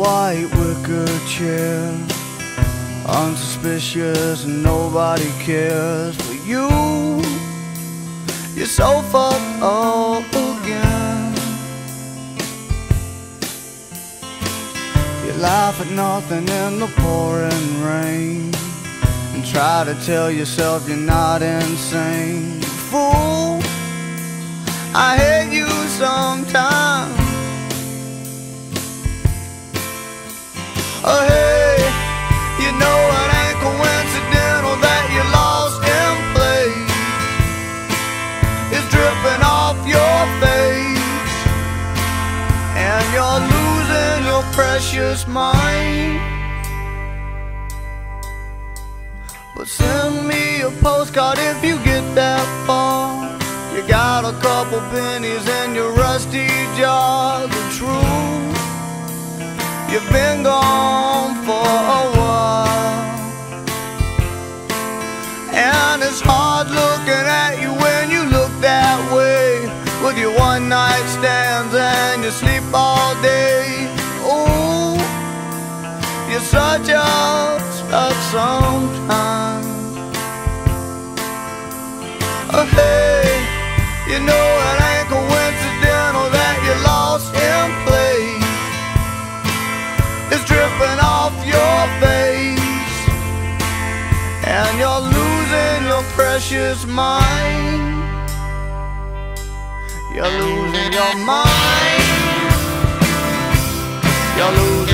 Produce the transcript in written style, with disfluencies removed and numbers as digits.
white wicker chair, unsuspicious and nobody cares. But you're so fucked up again. You laugh at nothing in the pouring rain and try to tell yourself you're not insane. Fool, I hate you sometimes. Oh hey, you know it ain't coincidental that you're lost in place. It's dripping off your face, and you're losing your precious mind. But send me a postcard if you get that far. You got a couple pennies in your rusty jar. The truth, you've been gone for a while, and it's hard looking at you when you look that way, with your one night stands and you sleep all day. Oh, you're such a slut sometimes. Oh hey, you know it ain't coincidental that you're lost in place. It's dripping off your face, and you're losing your precious mind. You're losing your mind. You're losing